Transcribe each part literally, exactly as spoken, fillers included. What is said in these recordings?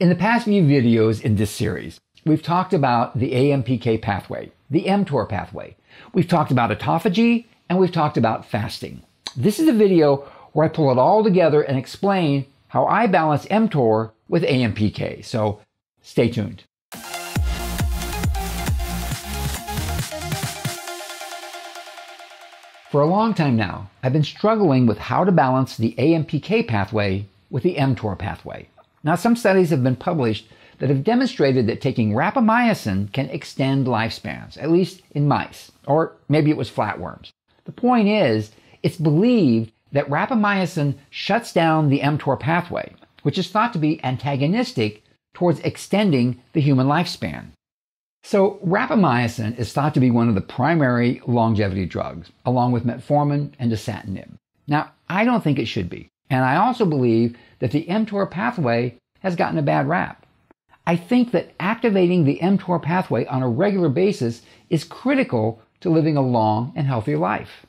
In the past few videos in this series, we've talked about the A M P K pathway, the mTOR pathway. We've talked about autophagy, and we've talked about fasting. This is a video where I pull it all together and explain how I balance mTOR with A M P K. So stay tuned. For a long time now, I've been struggling with how to balance the A M P K pathway with the mTOR pathway. Now, some studies have been published that have demonstrated that taking rapamycin can extend lifespans, at least in mice, or maybe it was flatworms. The point is, it's believed that rapamycin shuts down the mTOR pathway, which is thought to be antagonistic towards extending the human lifespan. So rapamycin is thought to be one of the primary longevity drugs, along with metformin and dasatinib. Now, I don't think it should be. And I also believe that the mTOR pathway has gotten a bad rap. I think that activating the mTOR pathway on a regular basis is critical to living a long and healthy life.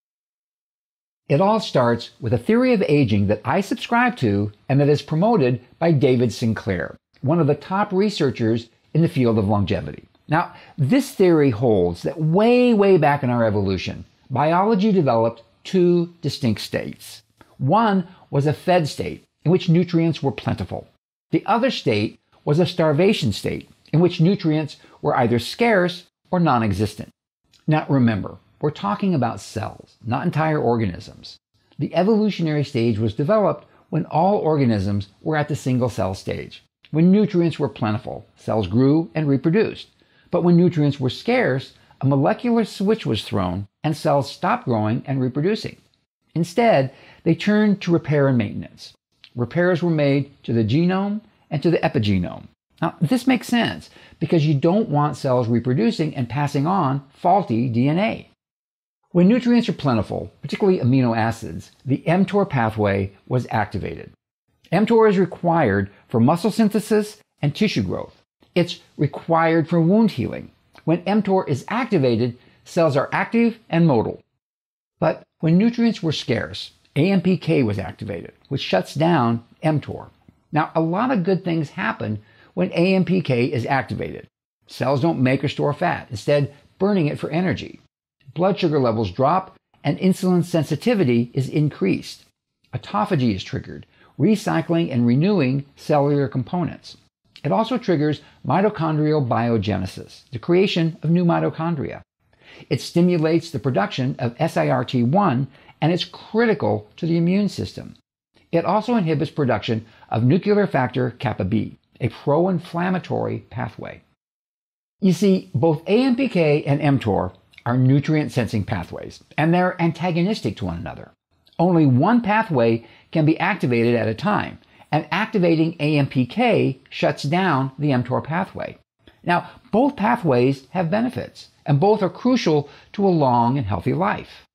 It all starts with a theory of aging that I subscribe to and that is promoted by David Sinclair, one of the top researchers in the field of longevity. Now, this theory holds that way, way back in our evolution, biology developed two distinct states. One was a fed state, in which nutrients were plentiful. The other state was a starvation state, in which nutrients were either scarce or non-existent. Now remember, we're talking about cells, not entire organisms. The evolutionary stage was developed when all organisms were at the single-cell stage. When nutrients were plentiful, cells grew and reproduced. But when nutrients were scarce, a molecular switch was thrown and cells stopped growing and reproducing. Instead, they turned to repair and maintenance. Repairs were made to the genome and to the epigenome. Now, this makes sense because you don't want cells reproducing and passing on faulty D N A. When nutrients are plentiful, particularly amino acids, the mTOR pathway was activated. mTOR is required for muscle synthesis and tissue growth. It's required for wound healing. When mTOR is activated, cells are active and motile. But when nutrients were scarce, A M P K was activated, which shuts down mTOR. Now, a lot of good things happen when A M P K is activated. Cells don't make or store fat, instead burning it for energy. Blood sugar levels drop and insulin sensitivity is increased. Autophagy is triggered, recycling and renewing cellular components. It also triggers mitochondrial biogenesis, the creation of new mitochondria. It stimulates the production of S I R T one and is critical to the immune system. It also inhibits production of nuclear factor kappa B, a pro-inflammatory pathway. You see, both A M P K and mTOR are nutrient-sensing pathways, and they're antagonistic to one another. Only one pathway can be activated at a time, and activating A M P K shuts down the mTOR pathway. Now, both pathways have benefits, and both are crucial to a long and healthy life.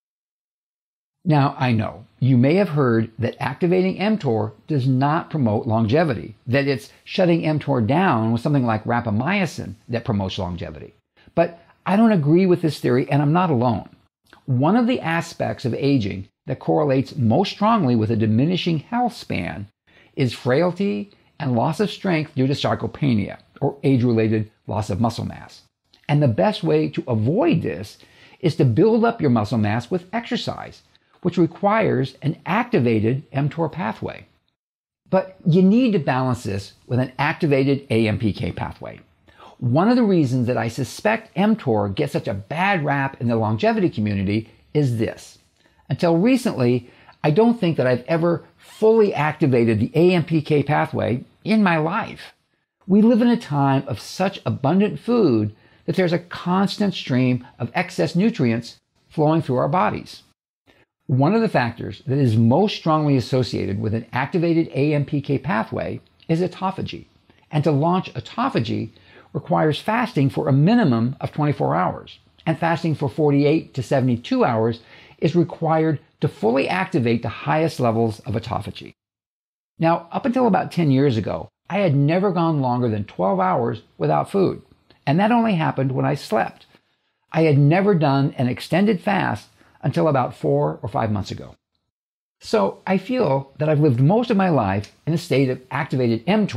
Now, I know you may have heard that activating mTOR does not promote longevity, that it's shutting mTOR down with something like rapamycin that promotes longevity. But I don't agree with this theory, and I'm not alone. One of the aspects of aging that correlates most strongly with a diminishing health span is frailty and loss of strength due to sarcopenia, or age-related loss of muscle mass. And the best way to avoid this is to build up your muscle mass with exercise, which requires an activated mTOR pathway. But you need to balance this with an activated A M P K pathway. One of the reasons that I suspect mTOR gets such a bad rap in the longevity community is this. Until recently, I don't think that I've ever fully activated the A M P K pathway in my life. We live in a time of such abundant food that there's a constant stream of excess nutrients flowing through our bodies. One of the factors that is most strongly associated with an activated A M P K pathway is autophagy. And to launch autophagy requires fasting for a minimum of twenty-four hours. And fasting for forty-eight to seventy-two hours is required to fully activate the highest levels of autophagy. Now, up until about ten years ago, I had never gone longer than twelve hours without food. And that only happened when I slept. I had never done an extended fast until about four or five months ago. So I feel that I've lived most of my life in a state of activated mTOR,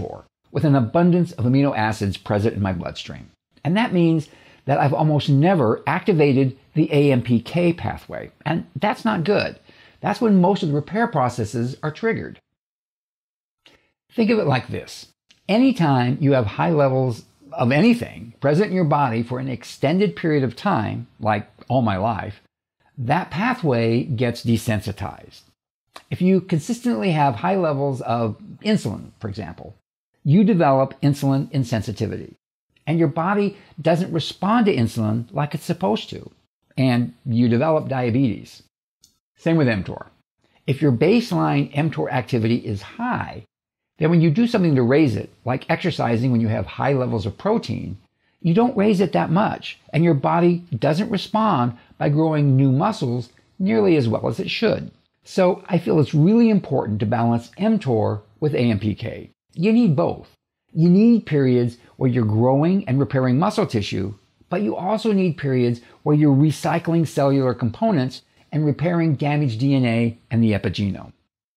with an abundance of amino acids present in my bloodstream. And that means that I've almost never activated the A M P K pathway. And that's not good. That's when most of the repair processes are triggered. Think of it like this. Anytime you have high levels of anything present in your body for an extended period of time, like all my life, that pathway gets desensitized. If you consistently have high levels of insulin, for example, you develop insulin insensitivity, and your body doesn't respond to insulin like it's supposed to, and you develop diabetes. Same with mTOR. If your baseline mTOR activity is high, then when you do something to raise it, like exercising when you have high levels of protein, you don't raise it that much, and your body doesn't respond by growing new muscles nearly as well as it should. So I feel it's really important to balance mTOR with A M P K. You need both. You need periods where you're growing and repairing muscle tissue, but you also need periods where you're recycling cellular components and repairing damaged D N A and the epigenome.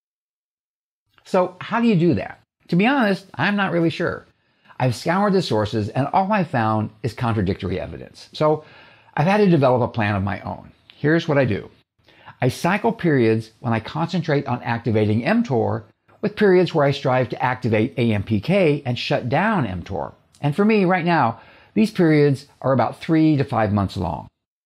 So how do you do that? To be honest, I'm not really sure. I've scoured the sources and all I've found is contradictory evidence. So I've had to develop a plan of my own. Here's what I do. I cycle periods when I concentrate on activating mTOR with periods where I strive to activate A M P K and shut down mTOR. And for me right now, these periods are about three to five months long.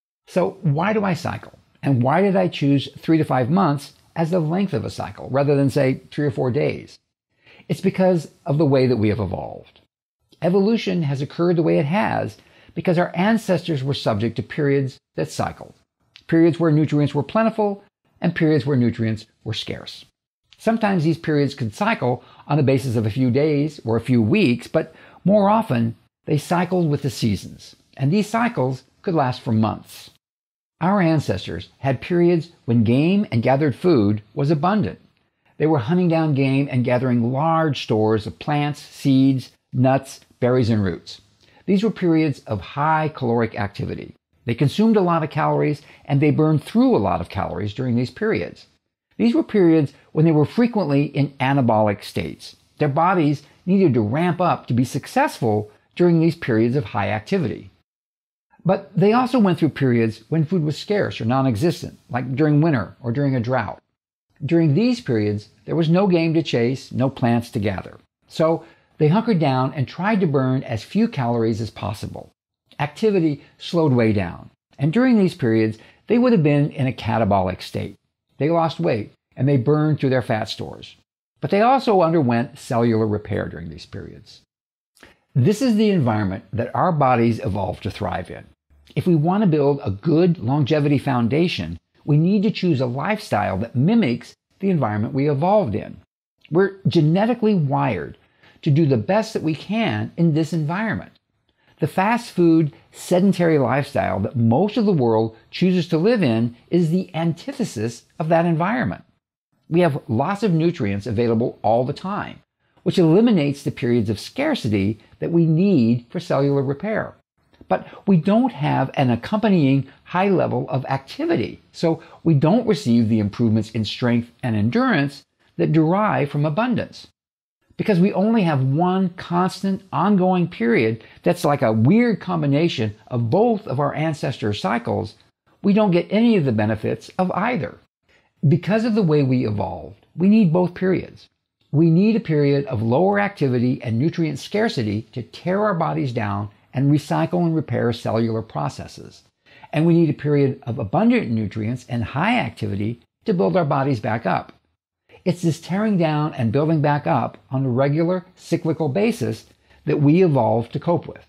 So why do I cycle? And why did I choose three to five months as the length of a cycle rather than, say, three or four days? It's because of the way that we have evolved. Evolution has occurred the way it has because our ancestors were subject to periods that cycled. Periods where nutrients were plentiful and periods where nutrients were scarce. Sometimes these periods could cycle on the basis of a few days or a few weeks, but more often they cycled with the seasons, and these cycles could last for months. Our ancestors had periods when game and gathered food was abundant. They were hunting down game and gathering large stores of plants, seeds, nuts, berries, and roots. These were periods of high caloric activity. They consumed a lot of calories and they burned through a lot of calories during these periods. These were periods when they were frequently in anabolic states. Their bodies needed to ramp up to be successful during these periods of high activity. But they also went through periods when food was scarce or non-existent, like during winter or during a drought. During these periods, there was no game to chase, no plants to gather. So they hunkered down and tried to burn as few calories as possible. Activity slowed way down. And during these periods, they would have been in a catabolic state. They lost weight and they burned through their fat stores. But they also underwent cellular repair during these periods. This is the environment that our bodies evolved to thrive in. If we want to build a good longevity foundation, we need to choose a lifestyle that mimics the environment we evolved in. We're genetically wired to do the best that we can in this environment. The fast food, sedentary lifestyle that most of the world chooses to live in is the antithesis of that environment. We have lots of nutrients available all the time, which eliminates the periods of scarcity that we need for cellular repair. But we don't have an accompanying high level of activity, so we don't receive the improvements in strength and endurance that derive from abundance. Because we only have one constant, ongoing period that's like a weird combination of both of our ancestor cycles, we don't get any of the benefits of either. Because of the way we evolved, we need both periods. We need a period of lower activity and nutrient scarcity to tear our bodies down and recycle and repair cellular processes. And we need a period of abundant nutrients and high activity to build our bodies back up. It's this tearing down and building back up on a regular cyclical basis that we evolved to cope with.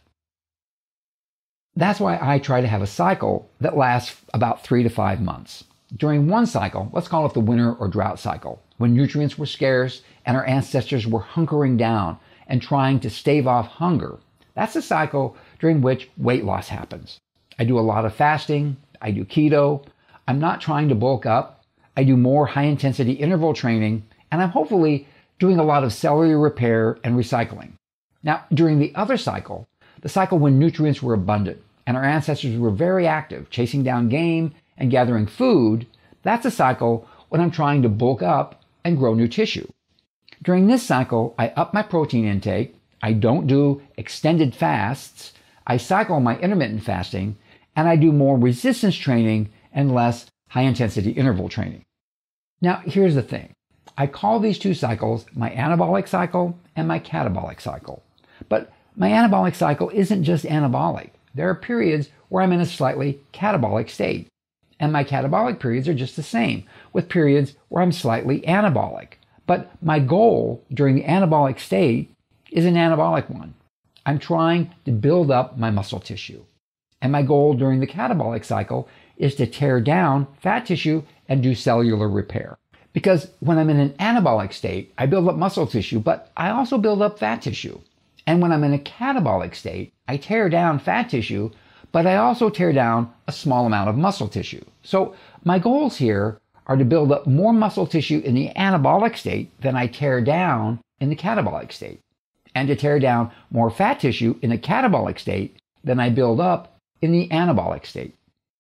That's why I try to have a cycle that lasts about three to five months. During one cycle, let's call it the winter or drought cycle, when nutrients were scarce and our ancestors were hunkering down and trying to stave off hunger, that's a cycle during which weight loss happens. I do a lot of fasting, I do keto, I'm not trying to bulk up, I do more high-intensity interval training, and I'm hopefully doing a lot of cellular repair and recycling. Now, during the other cycle, the cycle when nutrients were abundant and our ancestors were very active, chasing down game and gathering food, that's a cycle when I'm trying to bulk up and grow new tissue. During this cycle, I up my protein intake, I don't do extended fasts, I cycle my intermittent fasting, and I do more resistance training and less high-intensity interval training. Now, here's the thing. I call these two cycles my anabolic cycle and my catabolic cycle. But my anabolic cycle isn't just anabolic. There are periods where I'm in a slightly catabolic state. And my catabolic periods are just the same, with periods where I'm slightly anabolic. But my goal during the anabolic state is an anabolic one. I'm trying to build up my muscle tissue. And my goal during the catabolic cycle is to tear down fat tissue and do cellular repair. Because when I'm in an anabolic state, I build up muscle tissue, but I also build up fat tissue. And when I'm in a catabolic state, I tear down fat tissue, but I also tear down a small amount of muscle tissue. So my goals here are to build up more muscle tissue in the anabolic state than I tear down in the catabolic state, and to tear down more fat tissue in the catabolic state than I build up in the anabolic state.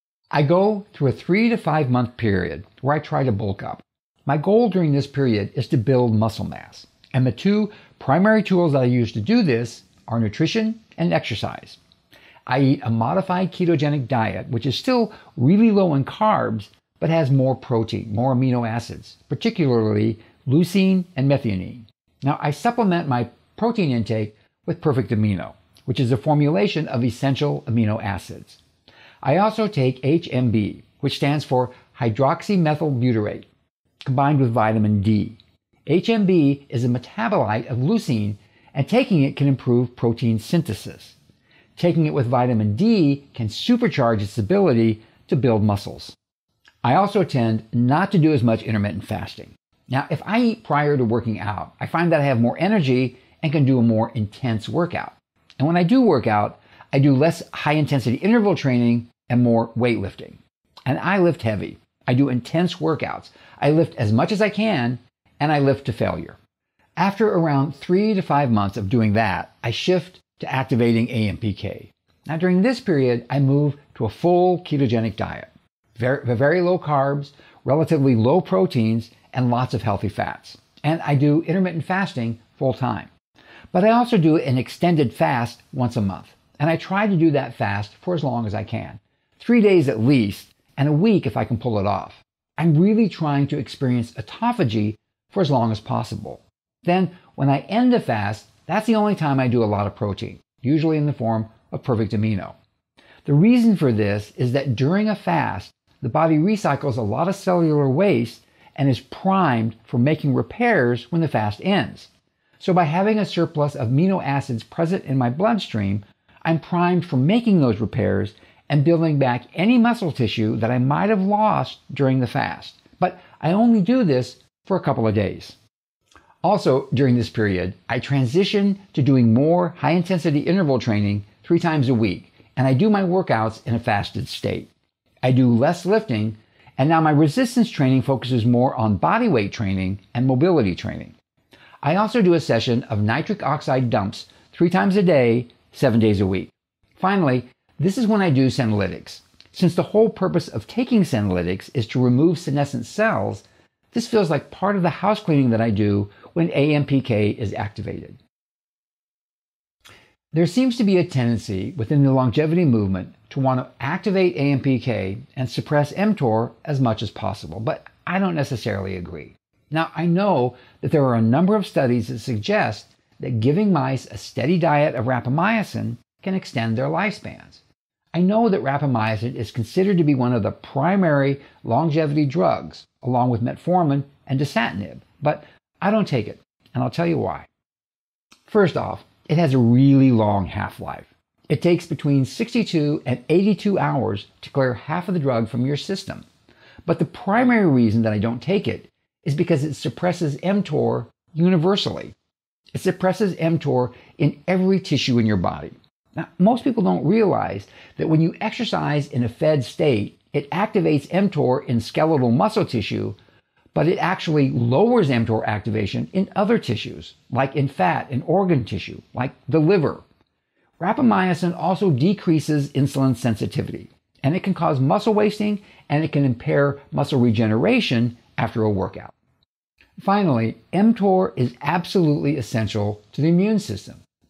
I go through a three to five month period where I try to bulk up. My goal during this period is to build muscle mass, and the two primary tools that I use to do this are nutrition and exercise. I eat a modified ketogenic diet, which is still really low in carbs, but has more protein, more amino acids, particularly leucine and methionine. Now, I supplement my protein intake with Perfect Amino, which is a formulation of essential amino acids. I also take H M B, which stands for hydroxymethylbutyrate, combined with vitamin D. H M B is a metabolite of leucine, and taking it can improve protein synthesis. Taking it with vitamin D can supercharge its ability to build muscles. I also tend not to do as much intermittent fasting. Now, if I eat prior to working out, I find that I have more energy and can do a more intense workout. And when I do work out, I do less high-intensity interval training and more weightlifting. And I lift heavy. I do intense workouts. I lift as much as I can, and I lift to failure. After around three to five months of doing that, I shift to activating A M P K. Now, during this period, I move to a full ketogenic diet. Very, very low carbs, relatively low proteins, and lots of healthy fats. And I do intermittent fasting full time. But I also do an extended fast once a month. And I try to do that fast for as long as I can. Three days at least, and a week if I can pull it off. I'm really trying to experience autophagy for as long as possible. Then, when I end the fast, that's the only time I do a lot of protein, usually in the form of Perfect Amino. The reason for this is that during a fast, the body recycles a lot of cellular waste and is primed for making repairs when the fast ends. So by having a surplus of amino acids present in my bloodstream, I'm primed for making those repairs and building back any muscle tissue that I might have lost during the fast. But I only do this for a couple of days. Also, during this period, I transition to doing more high-intensity interval training three times a week, and I do my workouts in a fasted state. I do less lifting, and now my resistance training focuses more on body weight training and mobility training. I also do a session of nitric oxide dumps three times a day, seven days a week. Finally, this is when I do senolytics. Since the whole purpose of taking senolytics is to remove senescent cells, this feels like part of the house cleaning that I do when A M P K is activated. There seems to be a tendency within the longevity movement to want to activate A M P K and suppress mTOR as much as possible, but I don't necessarily agree. Now, I know that there are a number of studies that suggest that giving mice a steady diet of rapamycin can extend their lifespans. I know that rapamycin is considered to be one of the primary longevity drugs, along with metformin and dasatinib, but I don't take it, and I'll tell you why. First off, it has a really long half-life. It takes between sixty-two and eighty-two hours to clear half of the drug from your system. But the primary reason that I don't take it is because it suppresses mTOR universally. It suppresses mTOR in every tissue in your body. Now, most people don't realize that when you exercise in a fed state, it activates mTOR in skeletal muscle tissue, but it actually lowers mTOR activation in other tissues, like in fat and organ tissue, like the liver. Rapamycin also decreases insulin sensitivity, and it can cause muscle wasting, and it can impair muscle regeneration after a workout. Finally, mTOR is absolutely essential to the immune system,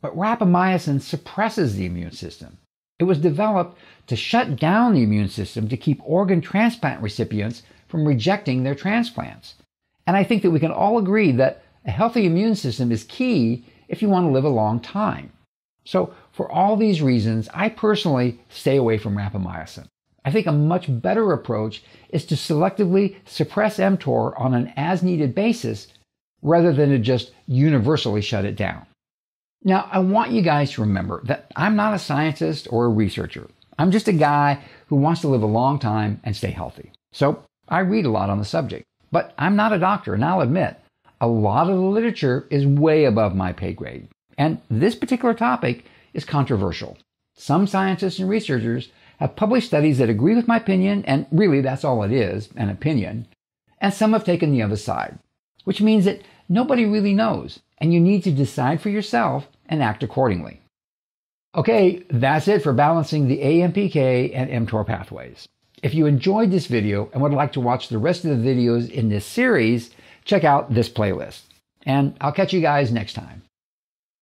But rapamycin suppresses the immune system. It was developed to shut down the immune system to keep organ transplant recipients from rejecting their transplants. And I think that we can all agree that a healthy immune system is key if you want to live a long time. So for all these reasons, I personally stay away from rapamycin. I think a much better approach is to selectively suppress mTOR on an as-needed basis rather than to just universally shut it down. Now, I want you guys to remember that I'm not a scientist or a researcher. I'm just a guy who wants to live a long time and stay healthy. So I read a lot on the subject, but I'm not a doctor, and I'll admit, a lot of the literature is way above my pay grade. And this particular topic is controversial. Some scientists and researchers have published studies that agree with my opinion, and really that's all it is, an opinion, and some have taken the other side, which means that nobody really knows, and you need to decide for yourself and act accordingly. Okay, that's it for balancing the A M P K and mTOR pathways. If you enjoyed this video and would like to watch the rest of the videos in this series, check out this playlist. And I'll catch you guys next time.